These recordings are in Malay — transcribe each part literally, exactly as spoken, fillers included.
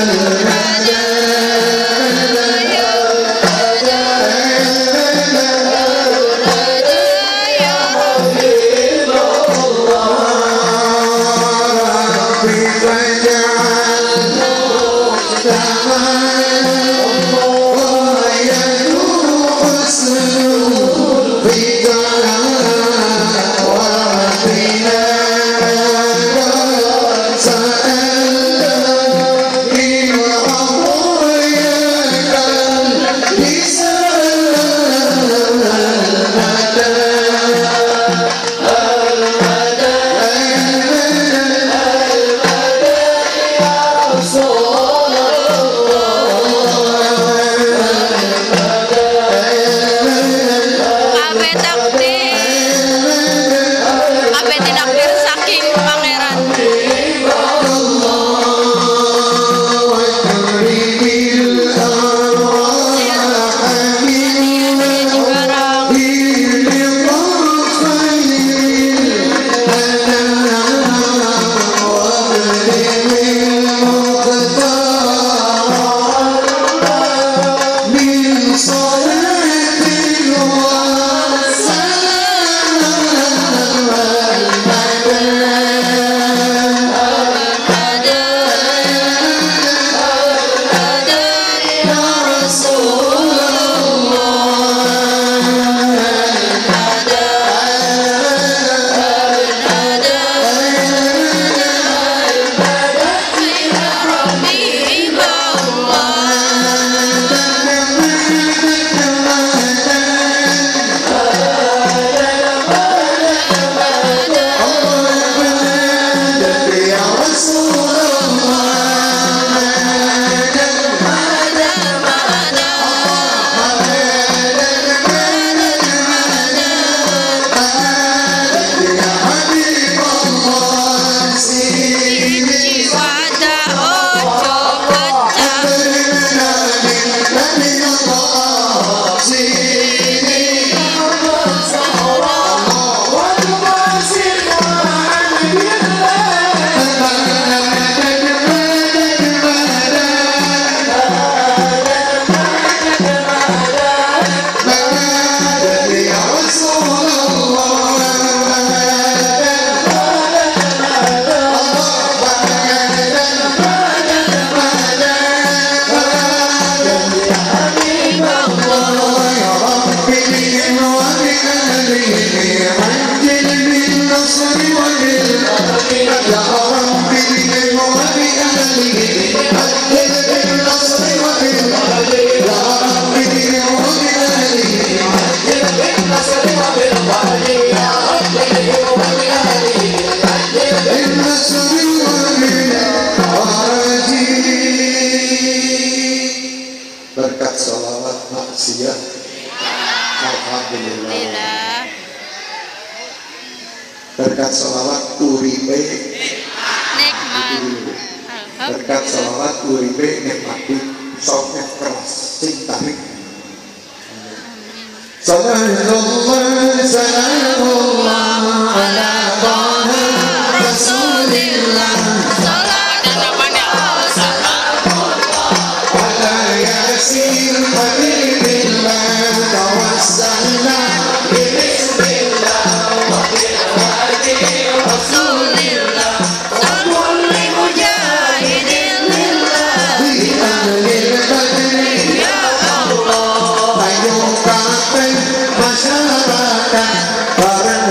Berkat salawat maksiat, alhamdulillah. Berkat salawat uripe nikmat. Berkat salawat uripe nikmati soknya keras cintarik. Sallallahu salamullah ala taha rasulillah. Masyarakat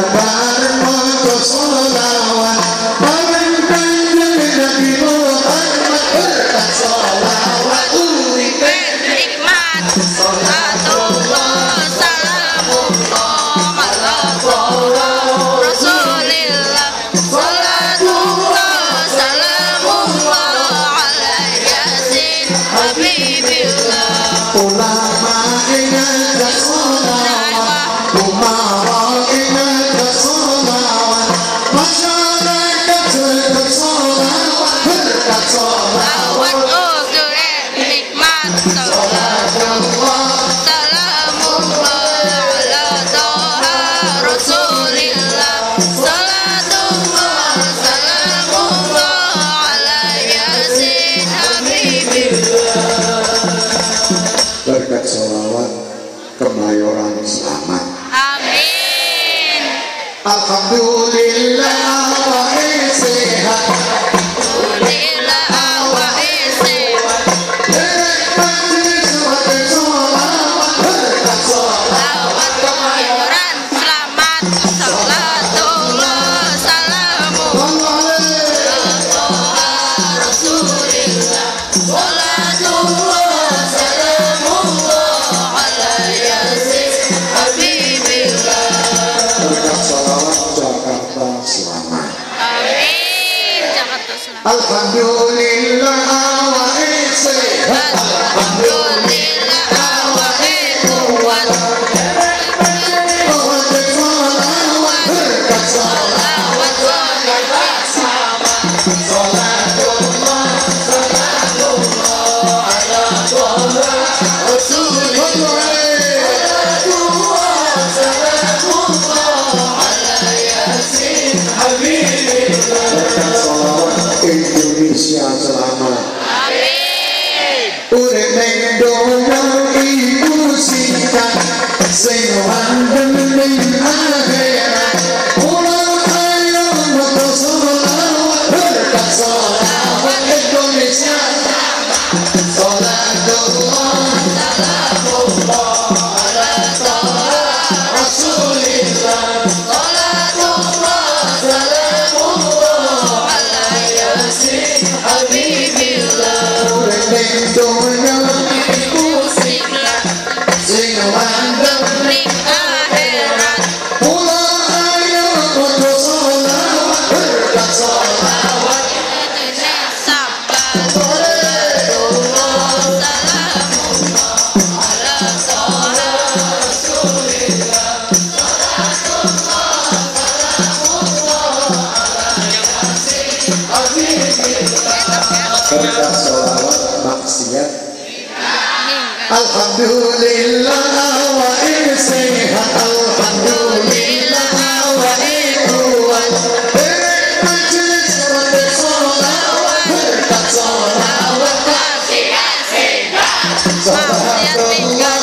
Kemayoran selamat. Amin. Alhamdulillah awake sehat. Alhamdulillah awake sehat. Selawat Kemayoran selamat. Salatullah salamu Rasulillah. Salatullah salamu ala yasin habibillah. Berkat salawat Jakarta selamat. Amin. Jakarta selamat. Alhamdulillah awake sehat. Alhamdulillah awake kuat. Salawat salawat Berkat salawat Indonesia selamat. Amin. Urip ning donya iku sikat sing wandeng ning akhirat. Ulang ayo moto salawat. Berkat salawat Indonesia salatullah salamullah ala toha Rasulillah. Salatullah salamullah ala yasin habibillah. Urip ning donya iku Musiblah sing wandeng ning akhirat. ulang ayo moto salawat. Berkat salawat Sabar salatullah salamullah ala toha Rasulillah. berkat salawat maksiat. Hingga Alhamdulillah awake sehat. Alhamdulillah awake kuat. Derek majelis rote salawat. Berkat salawat maksiat hingga maksiat salatullah hingga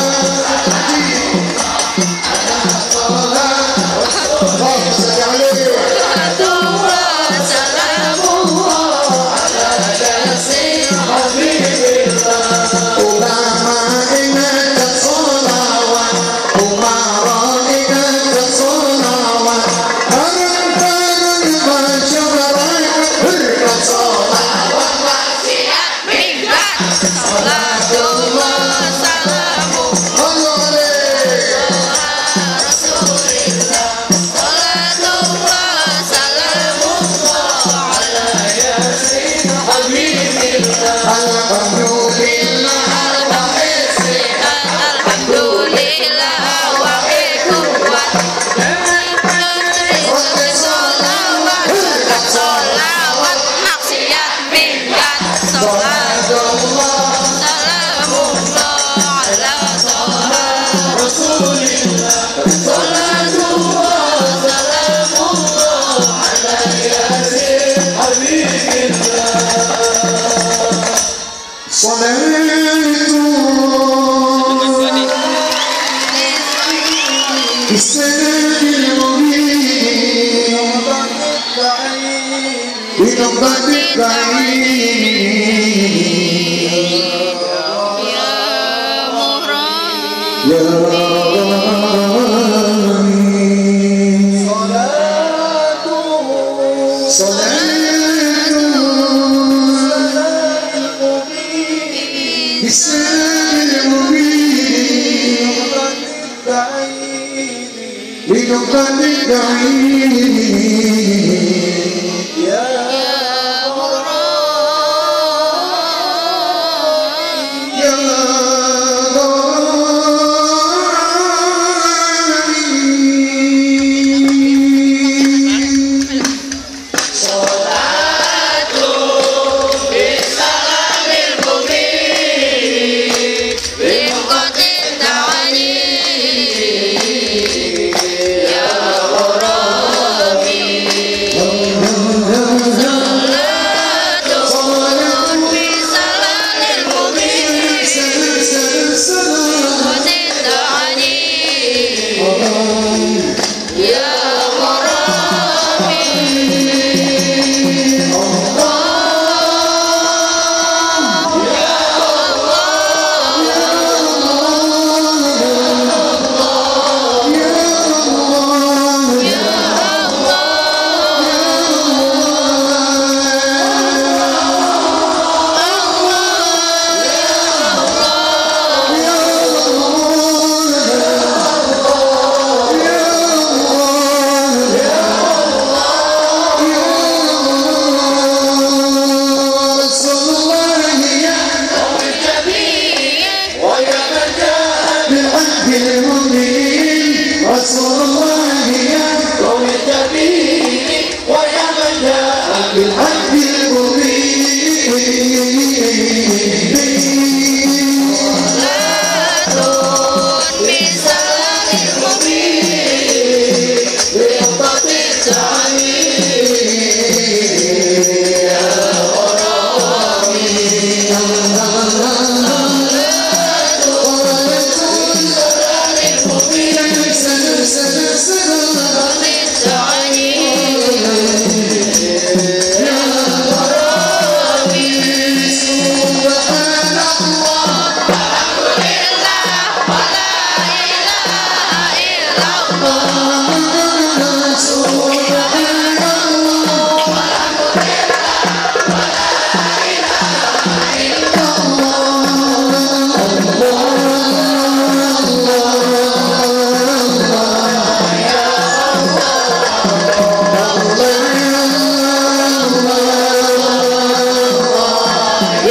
Allah sekali. salatullah salamullah ala yasin Ulama ingat salawat, umara ingat salawat, harun-harun masyarakat berkat salawat. maksiat hingga salatullah salamullah Rasulillah. Salatullah salamullah ala yasin habibillah. Alhamdulillah awake sehat. Alhamdulillah awake kuat. Salawat salawat maksiat minggat. Salatullah Salamullah ala toha Rasulillah. Salatullah salamullah ala yasin habibillah. Salatu Bismillahil Mubin Binobatik kain Ya Muhram Ya Amin Salatu Bismillahil Mubin Binobatik kain Ya Muhram Ya Amin Salatu bisalamil mubin Bimkotin ta'ani Ya Muhram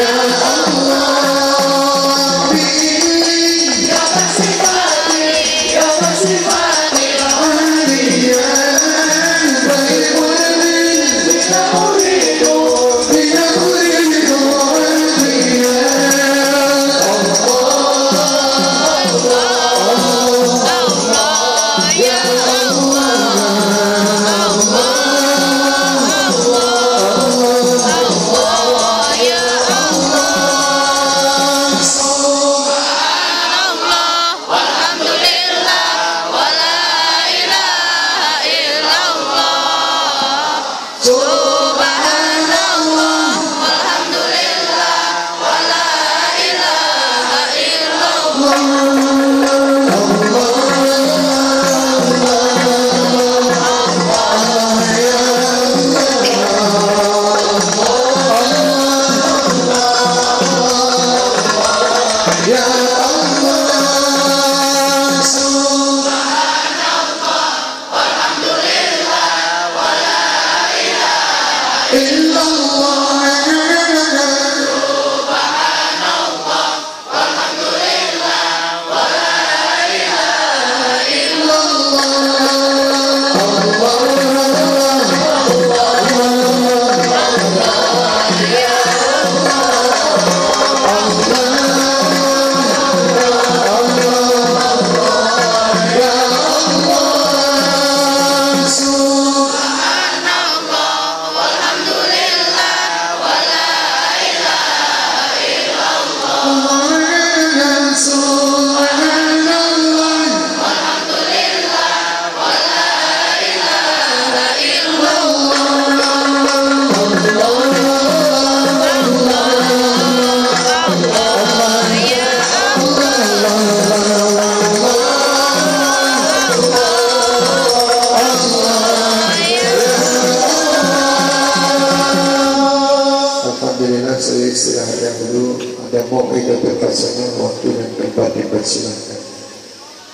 Alhamdulillah, saya istirahat yang dulu. Ada mau interpretasinya waktu dan tempat dipersilakan.